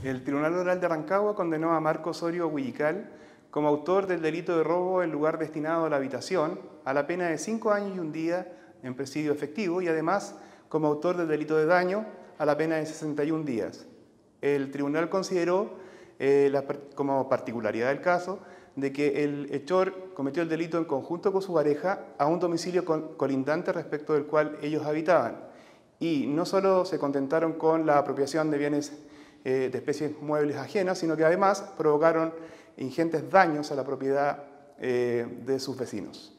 El Tribunal Oral de Rancagua condenó a Marco Osorio Huillical como autor del delito de robo en lugar destinado a la habitación a la pena de 5 años y 1 día en presidio efectivo y además como autor del delito de daño a la pena de 61 días. El tribunal consideró como particularidad del caso de que el hechor cometió el delito en conjunto con su pareja a un domicilio colindante respecto del cual ellos habitaban y no solo se contentaron con la apropiación de bienes de especies muebles ajenas, sino que además provocaron ingentes daños a la propiedad de sus vecinos.